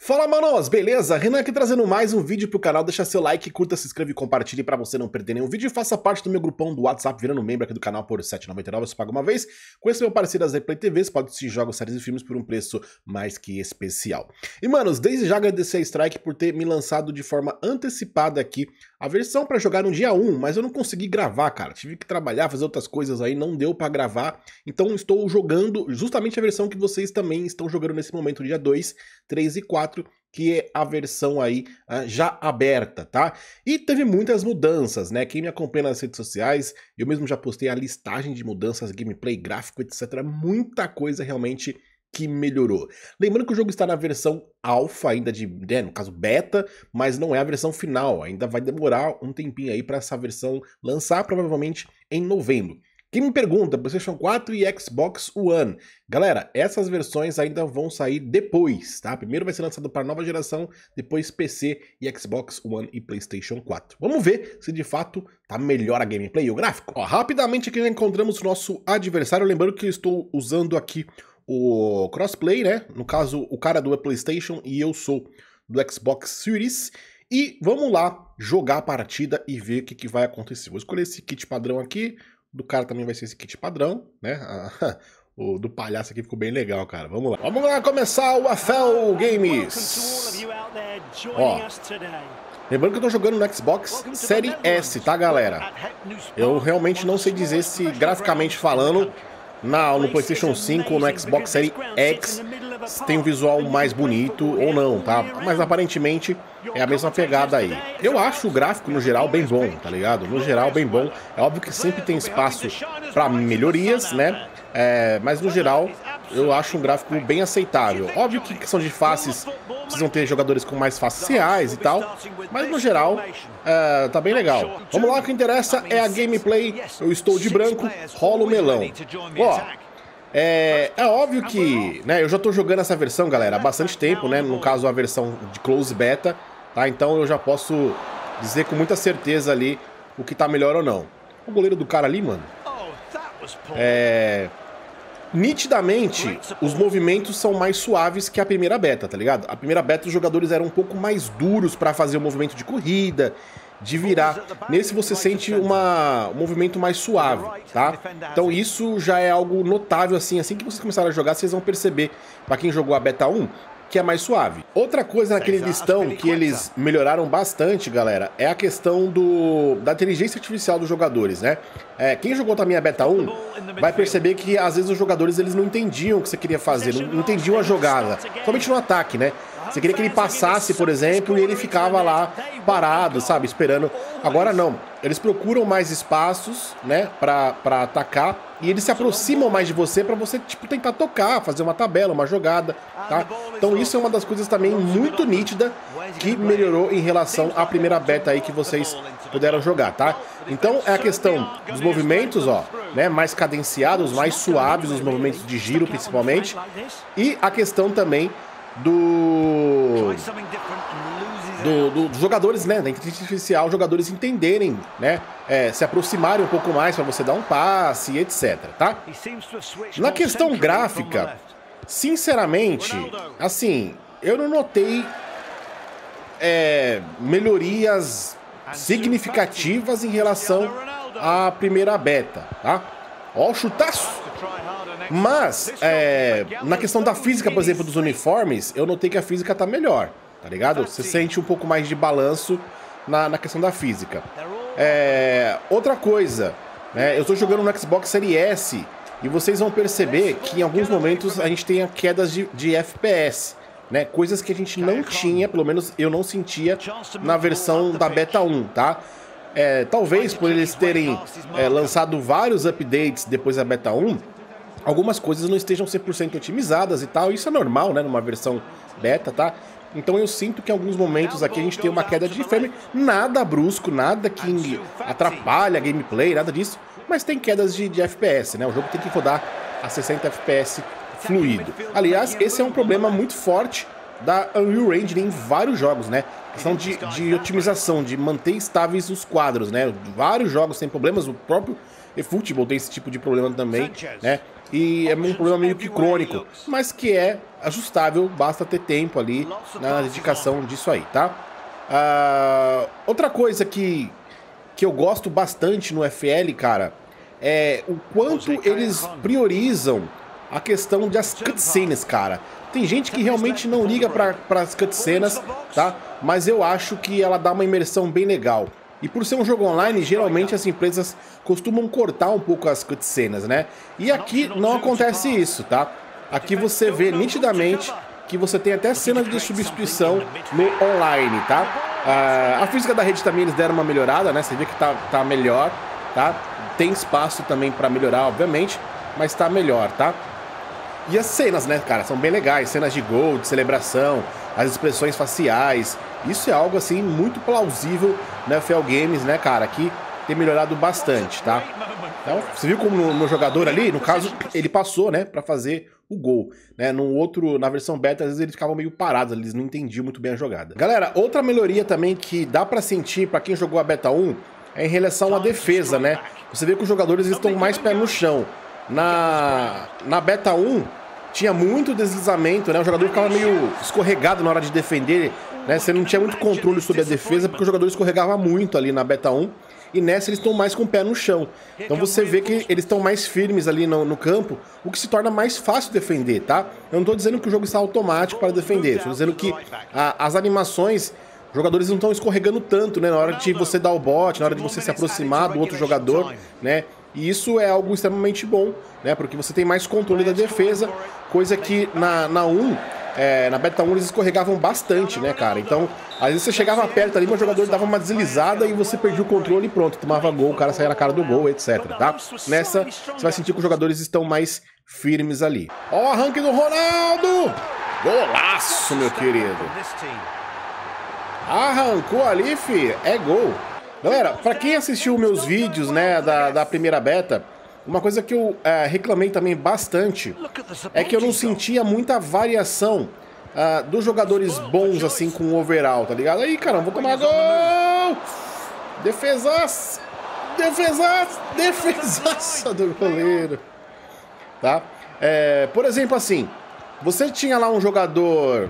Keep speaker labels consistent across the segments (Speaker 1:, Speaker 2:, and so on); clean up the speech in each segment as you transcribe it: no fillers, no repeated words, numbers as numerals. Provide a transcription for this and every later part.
Speaker 1: Fala, manos, beleza? Renan aqui trazendo mais um vídeo pro canal. Deixa seu like, curta, se inscreve e compartilhe pra você não perder nenhum vídeo. E faça parte do meu grupão do WhatsApp, virando membro aqui do canal por R$ 7,99, você paga uma vez. Conheça meu parceiro da Play TV, você pode assistir jogos, séries e filmes por um preço mais que especial. E, manos, desde já agradecer a Strike por ter me lançado de forma antecipada aqui a versão pra jogar no dia 1, mas eu não consegui gravar, cara. Tive que trabalhar, fazer outras coisas aí, não deu pra gravar. Então estou jogando justamente a versão que vocês também estão jogando nesse momento, dia 2, 3 e 4, que é a versão aí já aberta, tá? E teve muitas mudanças, né? Quem me acompanha nas redes sociais, eu mesmo já postei a listagem de mudanças, gameplay, gráfico, etc. Muita coisa realmente que melhorou. Lembrando que o jogo está na versão alpha ainda no caso beta, mas não é a versão final, ainda vai demorar um tempinho aí para essa versão lançar, provavelmente em novembro. Quem me pergunta, PlayStation 4 e Xbox One. Galera, essas versões ainda vão sair depois, tá? Primeiro vai ser lançado para a nova geração, depois PC e Xbox One e PlayStation 4. Vamos ver se de fato tá melhor a gameplay e o gráfico. Ó, rapidamente aqui já encontramos o nosso adversário, lembrando que eu estou usando aqui o crossplay, né? No caso, o cara do PlayStation e eu sou do Xbox Series. E vamos lá jogar a partida e ver o que vai acontecer. Vou escolher esse kit padrão aqui. Do cara também vai ser esse kit padrão, né? O do palhaço aqui ficou bem legal, cara. Vamos lá. Vamos lá começar o AFL Games. Ó, lembrando que eu tô jogando no Xbox Series S, tá, galera? Eu realmente não sei dizer se, graficamente falando, no PlayStation 5 ou no Xbox Series X tem um visual mais bonito ou não, tá? Mas aparentemente é a mesma pegada aí. Eu acho o gráfico no geral bem bom, tá ligado? No geral bem bom. É óbvio que sempre tem espaço para melhorias, né? Mas no geral eu acho um gráfico bem aceitável. Óbvio que questão de faces precisam ter jogadores com mais faces reais e tal, mas no geral tá bem legal. Vamos lá, o que interessa é a gameplay. Eu estou de branco, rolo o melão. Ó, é óbvio que, né, eu já tô jogando essa versão, galera, há bastante tempo, né? No caso, a versão de Close Beta, tá? Então eu já posso dizer com muita certeza ali o que tá melhor ou não. O goleiro do cara ali, mano, nitidamente, os movimentos são mais suaves que a primeira beta, tá ligado? A primeira beta os jogadores eram um pouco mais duros pra fazer o movimento de corrida, de virar. Nesse você sente um movimento mais suave, tá? Então isso já é algo notável, assim que vocês começarem a jogar, vocês vão perceber, pra quem jogou a beta 1, que é mais suave. Outra coisa naquele listão que eles melhoraram bastante, galera, é a questão da inteligência artificial dos jogadores, né? Quem jogou também a beta 1 vai perceber que às vezes os jogadores eles não entendiam o que você queria fazer, não entendiam a jogada, somente no ataque, né? Você queria que ele passasse, por exemplo, e ele ficava lá parado, sabe, esperando. Agora não, eles procuram mais espaços, né, pra atacar, e eles se aproximam mais de você pra você, tipo, tentar tocar, fazer uma tabela, uma jogada, tá? Então isso é uma das coisas também muito nítida que melhorou em relação à primeira beta aí que vocês puderam jogar, tá? Então é a questão dos movimentos, ó, né, mais cadenciados, mais suaves, os movimentos de giro principalmente, e a questão também dos jogadores, né, da inteligência artificial, jogadores entenderem, né, se aproximarem um pouco mais para você dar um passe, etc, tá? Na questão gráfica, sinceramente, assim, eu não notei melhorias significativas em relação à primeira beta, tá? Ó, o chutaço! Mas, na questão da física, por exemplo, dos uniformes, eu notei que a física tá melhor, tá ligado? Você sente um pouco mais de balanço na questão da física. Outra coisa, né, eu estou jogando no Xbox Series S e vocês vão perceber que em alguns momentos a gente tem quedas de FPS, né? Coisas que a gente não tinha, pelo menos eu não sentia na versão da Beta 1, tá? Talvez por eles terem lançado vários updates depois da Beta 1, algumas coisas não estejam 100% otimizadas e tal, isso é normal, né, numa versão beta, tá? Então eu sinto que em alguns momentos aqui a gente tem uma queda de frame, nada brusco, nada que atrapalha a gameplay, nada disso, mas tem quedas de FPS, né? O jogo tem que rodar a 60 FPS fluido. Aliás, esse é um problema muito forte da Unreal Engine em vários jogos, né? Questão de otimização, de manter estáveis os quadros, né? Vários jogos têm problemas, o próprio eFootball tem esse tipo de problema também, né? e é um problema meio que crônico, mas que é ajustável, basta ter tempo ali na dedicação disso aí, tá? Outra coisa que eu gosto bastante no FL, cara, é o quanto eles priorizam a questão das cutscenes, cara. Tem gente que realmente não liga para as cutscenes, tá? Mas eu acho que ela dá uma imersão bem legal. E por ser um jogo online, geralmente as empresas costumam cortar um pouco as cutscenes, né? E aqui não acontece isso, tá? Aqui você vê nitidamente que você tem até cenas de substituição no online, tá? A física da rede também eles deram uma melhorada, né? Você vê que tá melhor, tá? Tem espaço também para melhorar, obviamente, mas tá melhor, tá? E as cenas, né, cara, são bem legais. Cenas de gol, de celebração, as expressões faciais. Isso é algo, assim, muito plausível na FL Games, né, cara, que tem melhorado bastante, tá? Então, você viu como no jogador ali, no caso, ele passou, né, pra fazer o gol, né? Na versão beta, às vezes eles ficavam meio parados, eles não entendiam muito bem a jogada. Galera, outra melhoria também que dá pra sentir pra quem jogou a beta 1 é em relação à defesa, né? Você vê que os jogadores estão mais pé no chão. Na beta 1 tinha muito deslizamento, né? O jogador ficava meio escorregado na hora de defender, né? Você não tinha muito controle sobre a defesa porque o jogador escorregava muito ali na beta 1. E nessa eles estão mais com o pé no chão. Então você vê que eles estão mais firmes ali no campo, o que se torna mais fácil defender, tá? Eu não estou dizendo que o jogo está automático para defender, estou dizendo que as animações, os jogadores não estão escorregando tanto, né? Na hora de você dar o bote, na hora de você se aproximar do outro jogador, né? E isso é algo extremamente bom, né? Porque você tem mais controle da defesa, coisa que na 1, na beta 1 eles escorregavam bastante, né, cara? Então, às vezes você chegava perto ali, mas o jogador dava uma deslizada e você perdia o controle e pronto, tomava gol, o cara saía na cara do gol, etc, tá? Nessa, você vai sentir que os jogadores estão mais firmes ali. Ó o arranque do Ronaldo! Golaço, meu querido! Arrancou ali, fi, é gol. Galera, pra quem assistiu meus vídeos, né, da primeira beta, uma coisa que eu reclamei também bastante é que eu não sentia muita variação dos jogadores bons, assim, com o overall, tá ligado? Aí, caramba, vou tomar gol! Defesaça! Defesaça! Defesaça do goleiro! Tá? Por exemplo, assim, você tinha lá um jogador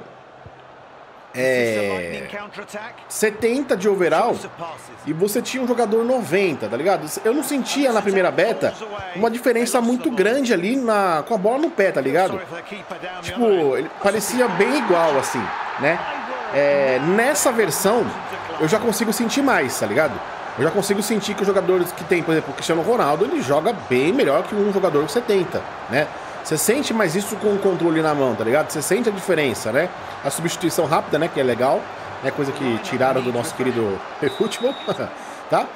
Speaker 1: 70 de overall e você tinha um jogador 90, tá ligado? Eu não sentia na primeira beta uma diferença muito grande ali com a bola no pé, tá ligado? Tipo, ele parecia bem igual, assim, né? Nessa versão, eu já consigo sentir mais, tá ligado? Eu já consigo sentir que os jogadores que tem, por exemplo, o Cristiano Ronaldo, ele joga bem melhor que um jogador 70, né? Você sente mais isso com o controle na mão, tá ligado? Você sente a diferença, né? A substituição rápida, né? Que é legal. É coisa que tiraram do nosso querido eFootball, tá?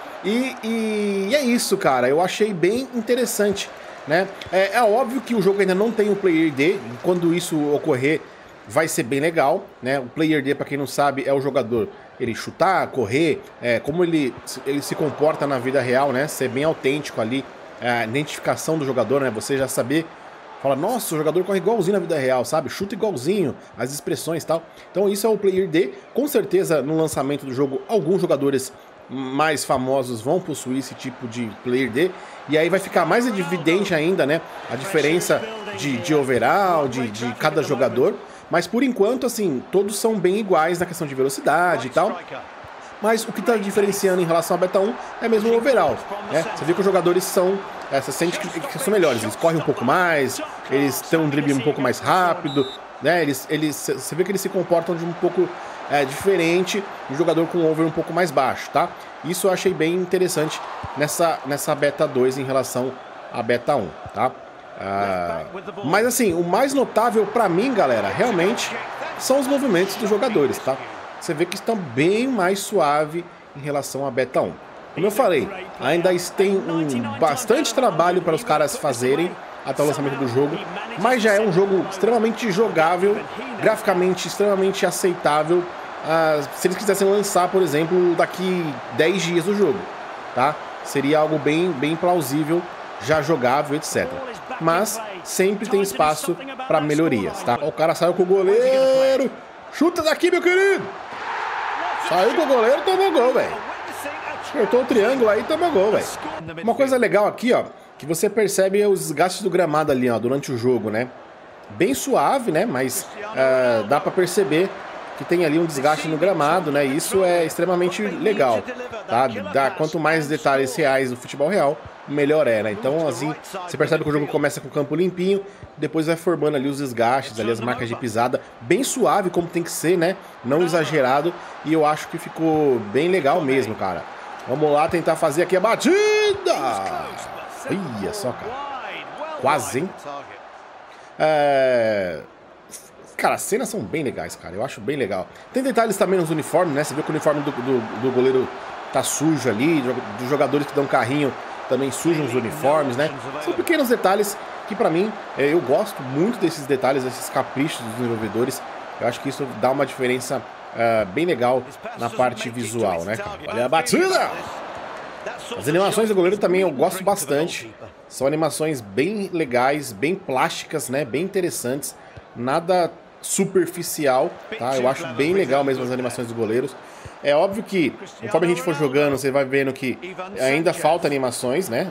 Speaker 1: E é isso, cara. Eu achei bem interessante, né? É óbvio que o jogo ainda não tem o Player ID. Quando isso ocorrer, vai ser bem legal, né? O Player ID, pra quem não sabe, é o jogador ele chutar, correr, como ele se comporta na vida real, né? Ser bem autêntico ali, a identificação do jogador, né? Você já saber... Fala, nossa, o jogador corre igualzinho na vida real, sabe? Chuta igualzinho, as expressões e tal. Então isso é o Player D. Com certeza, no lançamento do jogo, alguns jogadores mais famosos vão possuir esse tipo de Player D. E aí vai ficar mais evidente ainda, né? A diferença de overall, de cada jogador. Mas por enquanto, assim, todos são bem iguais na questão de velocidade e tal. Mas o que está diferenciando em relação à beta 1 é mesmo o overall, né? Você vê que os jogadores são... você sente que são melhores, eles correm um pouco mais, eles têm um drible um pouco mais rápido, né? Você vê que eles se comportam de um pouco diferente do jogador com over um pouco mais baixo, tá? Isso eu achei bem interessante nessa beta 2 em relação à beta 1, tá? Mas assim, o mais notável pra mim, galera, realmente são os movimentos dos jogadores, tá? Você vê que estão bem mais suave em relação à beta 1. Como eu falei, ainda tem bastante trabalho para os caras fazerem até o lançamento do jogo, mas já é um jogo extremamente jogável, graficamente extremamente aceitável, se eles quisessem lançar, por exemplo, daqui 10 dias o jogo, tá? Seria algo bem plausível, já jogável, etc. Mas sempre tem espaço para melhorias, tá? O cara saiu com o goleiro, chuta daqui, meu querido! Saiu com o goleiro, tomou gol, velho. Apertou o triângulo aí e tomou gol, velho. Uma coisa legal aqui, ó, que você percebe os desgastes do gramado ali, ó, durante o jogo, né? Bem suave, né? Mas dá pra perceber que tem ali um desgaste no gramado, né? E isso é extremamente legal, tá? Quanto mais detalhes reais do futebol real, melhor é, né? Então, assim, você percebe que o jogo começa com o campo limpinho, depois vai formando ali os desgastes, ali as marcas de pisada, bem suave como tem que ser, né? Não exagerado, e eu acho que ficou bem legal mesmo, cara. Vamos lá tentar fazer aqui a batida! Olha só, cara. Quase, hein? Cara, as cenas são bem legais, cara. Eu acho bem legal. Tem detalhes também nos uniformes, né? Você vê que o uniforme do goleiro tá sujo ali, dos jogadores que dão carrinho também sujam os uniformes, né? São pequenos detalhes que, pra mim, eu gosto muito desses detalhes, desses caprichos dos desenvolvedores. Eu acho que isso dá uma diferença bem legal na parte visual, né, cara? Olha a batida! As animações do goleiro também eu gosto bastante. São animações bem legais, bem plásticas, né? Bem interessantes. Nada superficial, tá? Eu acho bem legal mesmo as animações dos goleiros. É óbvio que, conforme a gente for jogando, você vai vendo que ainda falta animações, né?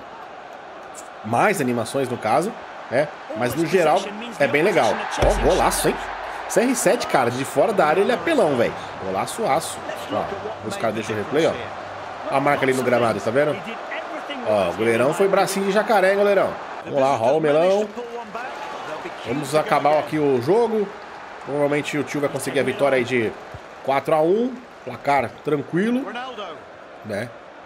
Speaker 1: Mais animações, no caso, né? Mas, no geral, é bem legal. Ó, golaço, hein? CR7, cara, de fora da área ele é apelão, velho. Golaço, aço. Ó, os caras deixam o replay, ó. A marca ali no gramado, tá vendo? Ó, o goleirão foi bracinho de jacaré, hein, goleirão? Vamos lá, rola o melão. Vamos acabar aqui o jogo. Provavelmente o tio vai conseguir a vitória aí de 4-1. Placar tranquilo, né?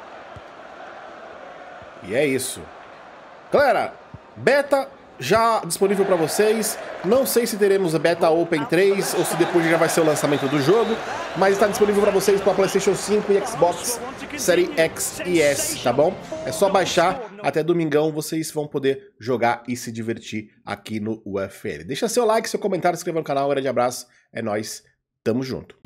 Speaker 1: E é isso. Galera, beta já disponível para vocês. Não sei se teremos a Beta Open 3 ou se depois já vai ser o lançamento do jogo, mas está disponível para vocês para PlayStation 5 e Xbox Série X e S, tá bom? É só baixar, até domingão vocês vão poder jogar e se divertir aqui no UFL. Deixa seu like, seu comentário, se inscreva no canal, um grande abraço, é nóis, tamo junto.